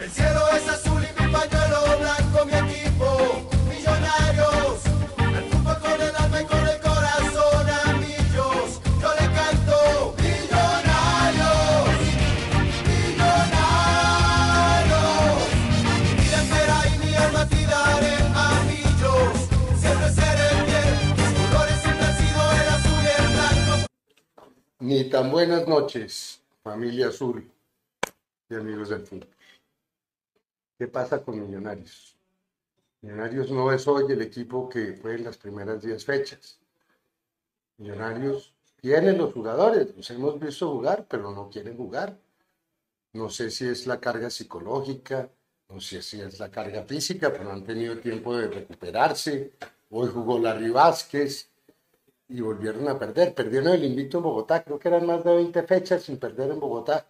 El cielo es azul y mi pañuelo blanco, mi equipo, Millonarios. El fútbol con el alma y con el corazón a millos. Yo le canto, Millonarios, Millonarios. Mi vida entera y mi alma te daré a millos. Siempre seré fiel, mis colores siempre han sido el azul y el blanco. Ni tan buenas noches, familia azul y amigos del fútbol. ¿Qué pasa con Millonarios? Millonarios no es hoy el equipo que fue en las primeras 10 fechas. Millonarios tiene los jugadores, los hemos visto jugar, pero no quieren jugar. No sé si es la carga psicológica, no sé si es la carga física, pero no han tenido tiempo de recuperarse. Hoy jugó Larry Vázquez y volvieron a perder. Perdieron el invicto en Bogotá, creo que eran más de 20 fechas sin perder en Bogotá.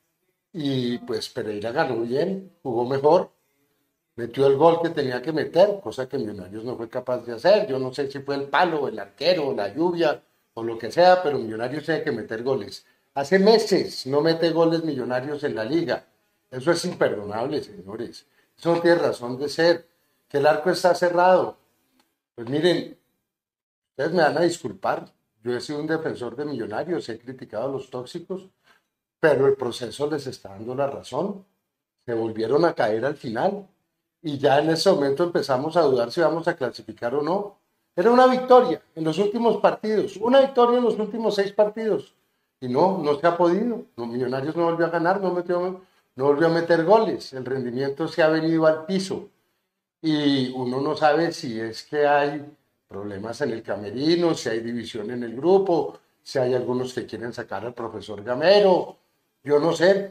Y pues Pereira ganó bien, jugó mejor, metió el gol que tenía que meter, cosa que Millonarios no fue capaz de hacer. Yo no sé si fue el palo, el arquero, la lluvia o lo que sea, pero Millonarios tiene que meter goles. Hace meses no mete goles Millonarios en la liga. Eso es imperdonable, señores. Eso no tiene razón de ser. Que el arco está cerrado. Pues miren, ustedes me van a disculpar. Yo he sido un defensor de Millonarios, he criticado a los tóxicos, pero el proceso les está dando la razón. Se volvieron a caer al final y ya en ese momento empezamos a dudar si vamos a clasificar o no. Era una victoria en los últimos partidos, una victoria en los últimos 6 partidos y no se ha podido. Los Millonarios no volvió a ganar, no volvió a meter goles, el rendimiento se ha venido al piso y uno no sabe si es que hay problemas en el camerino, si hay división en el grupo, si hay algunos que quieren sacar al profesor Gamero. Yo no sé,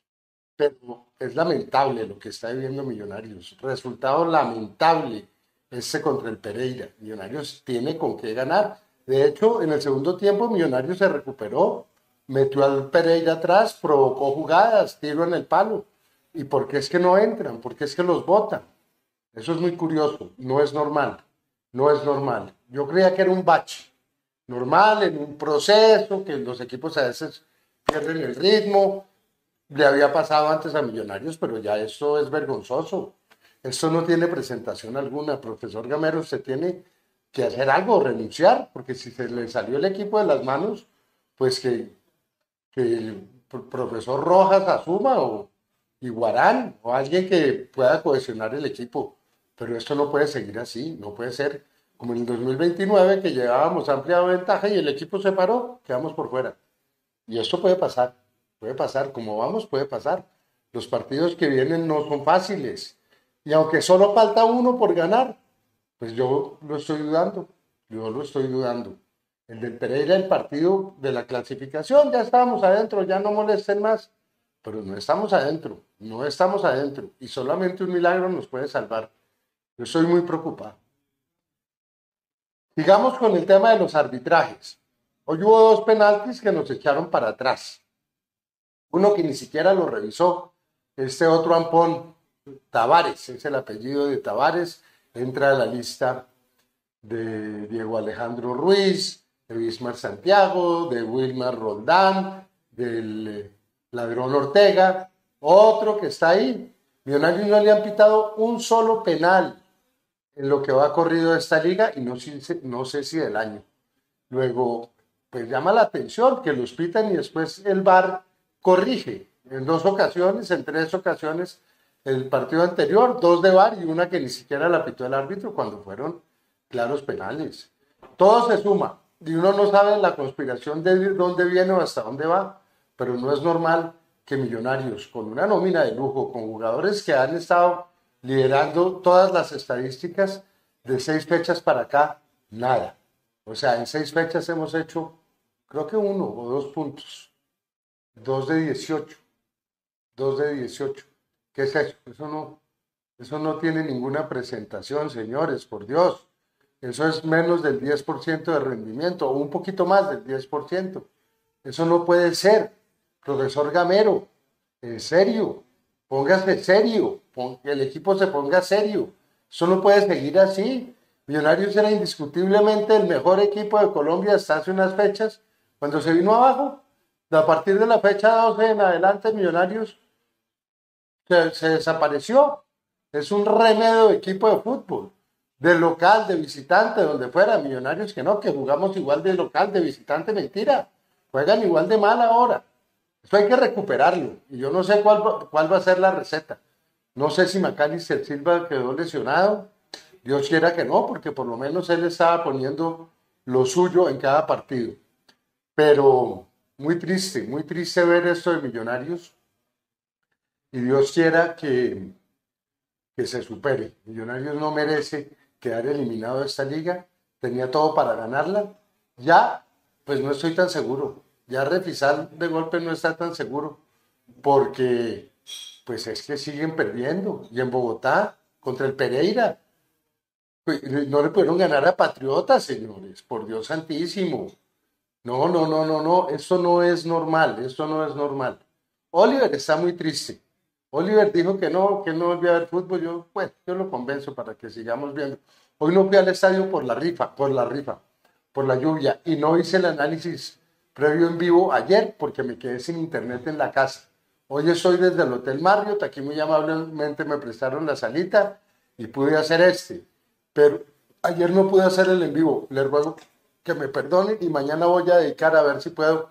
pero es lamentable lo que está viviendo Millonarios. Resultado lamentable ese contra el Pereira. Millonarios tiene con qué ganar. De hecho, en el segundo tiempo Millonarios se recuperó, metió al Pereira atrás, provocó jugadas, tiro en el palo. ¿Y por qué es que no entran? ¿Por qué es que los botan? Eso es muy curioso. No es normal. No es normal. Yo creía que era un bache normal en un proceso, que los equipos a veces pierden el ritmo. Le había pasado antes a Millonarios, pero ya esto es vergonzoso. Esto no tiene presentación alguna. Profesor Gamero, usted tiene que hacer algo, renunciar, porque si se le salió el equipo de las manos, pues que el profesor Rojas asuma o Iguarán o alguien que pueda cohesionar el equipo. Pero esto no puede seguir así, no puede ser como en el 2029 que llevábamos amplia ventaja y el equipo se paró, quedamos por fuera. Y esto puede pasar, como vamos, puede pasar. Los partidos que vienen no son fáciles. Y aunque solo falta uno por ganar, pues yo lo estoy dudando, yo lo estoy dudando. El del Pereira, el partido de la clasificación, ya estábamos adentro, ya no molesten más, pero no estamos adentro, no estamos adentro. Y solamente un milagro nos puede salvar. Yo estoy muy preocupado. Sigamos con el tema de los arbitrajes. Hoy hubo 2 penaltis que nos echaron para atrás. Uno que ni siquiera lo revisó. Este otro ampón, Tavares, es el apellido de Tavares, entra a la lista de Diego Alejandro Ruiz, de Bismar Santiago, de Wilmar Roldán, del Ladrón Ortega, otro que está ahí. Millonarios no le han pitado un solo penal en lo que va corrido de esta liga y no sé si del año. Luego, pues llama la atención que los pitan y después el VAR corrige. En 2 ocasiones, en 3 ocasiones, el partido anterior, 2 de VAR y una que ni siquiera la pitó el árbitro cuando fueron claros penales. Todo se suma y uno no sabe la conspiración de dónde viene o hasta dónde va, pero no es normal que Millonarios, con una nómina de lujo, con jugadores que han estado liderando todas las estadísticas de 6 fechas para acá, nada. O sea, en 6 fechas hemos hecho, creo que 1 o 2 puntos. 2 de 18. 2 de 18. ¿Qué es eso? Eso no tiene ninguna presentación, señores, por Dios. Eso es menos del 10% de rendimiento, o un poquito más del 10%. Eso no puede ser. Profesor Gamero, en serio, póngase serio, que el equipo se ponga serio. Eso no puede seguir así. Millonarios era indiscutiblemente el mejor equipo de Colombia hasta hace unas fechas. Cuando se vino abajo, a partir de la fecha 12 en adelante, Millonarios se desapareció. Es un remedio de equipo de fútbol, de local, de visitante, donde fuera. Millonarios que no, que jugamos igual de local, de visitante, mentira. Juegan igual de mal ahora. Eso hay que recuperarlo. Y yo no sé cuál va a ser la receta. No sé si Macalister Silva quedó lesionado. Dios quiera que no, porque por lo menos él estaba poniendo lo suyo en cada partido. Pero muy triste ver esto de Millonarios. Y Dios quiera que se supere. Millonarios no merece quedar eliminado de esta liga. Tenía todo para ganarla. Ya, pues no estoy tan seguro. Ya Refisal de golpe no está tan seguro. Porque, pues es que siguen perdiendo. Y en Bogotá, contra el Pereira, pues, no le pudieron ganar a Patriotas, señores. Por Dios santísimo. No, no, no, no, no. Esto no es normal. Esto no es normal. Oliver está muy triste. Oliver dijo que no volvía a ver fútbol. Yo, bueno, yo lo convenzo para que sigamos viendo. Hoy no fui al estadio por la lluvia, y no hice el análisis previo en vivo ayer porque me quedé sin internet en la casa. Hoy estoy desde el Hotel Marriott, aquí muy amablemente me prestaron la salita y pude hacer pero ayer no pude hacer el en vivo. Les ruego que me perdonen y mañana voy a dedicar a ver si puedo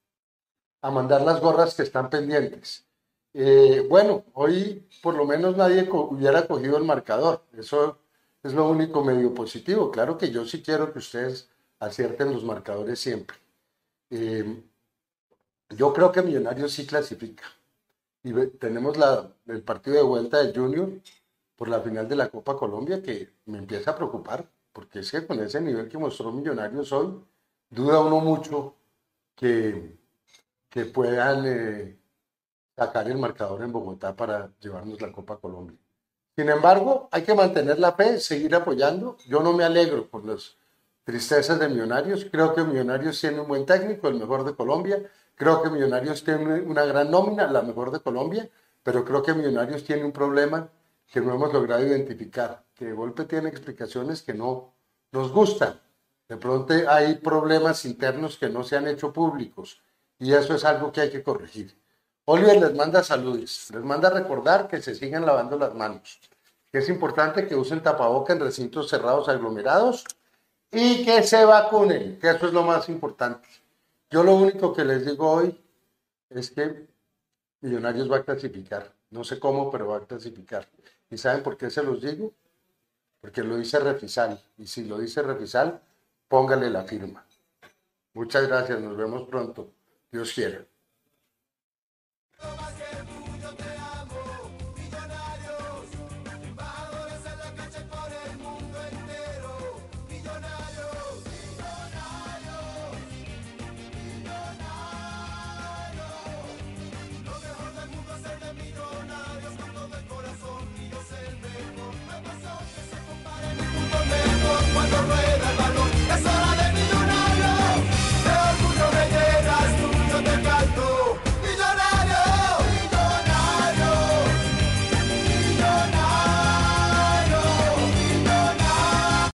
a mandar las gorras que están pendientes. Bueno, hoy por lo menos nadie hubiera cogido el marcador. Eso es lo único medio positivo. Claro que yo sí quiero que ustedes acierten los marcadores siempre. Eh, yo creo que Millonarios sí clasifica. Y tenemos el partido de vuelta de Junior por la final de la Copa Colombia que me empieza a preocupar, porque es que con ese nivel que mostró Millonarios hoy, duda uno mucho que, que puedan sacar el marcador en Bogotá para llevarnos la Copa Colombia. Sin embargo, hay que mantener la fe, seguir apoyando. Yo no me alegro por las tristezas de Millonarios. Creo que Millonarios tiene un buen técnico, el mejor de Colombia. Creo que Millonarios tiene una gran nómina, la mejor de Colombia. Pero creo que Millonarios tiene un problema que no hemos logrado identificar, que de golpe tiene explicaciones que no nos gustan. De pronto hay problemas internos que no se han hecho públicos y eso es algo que hay que corregir. Oliver les manda saludos, les manda recordar que se sigan lavando las manos, que es importante que usen tapaboca en recintos cerrados aglomerados y que se vacunen, que eso es lo más importante. Yo lo único que les digo hoy es que Millonarios va a clasificar, no sé cómo, pero va a clasificar. ¿Y saben por qué se los digo? Porque lo dice Refisal, y si lo dice Refisal, póngale la firma. Muchas gracias, nos vemos pronto, Dios quiera.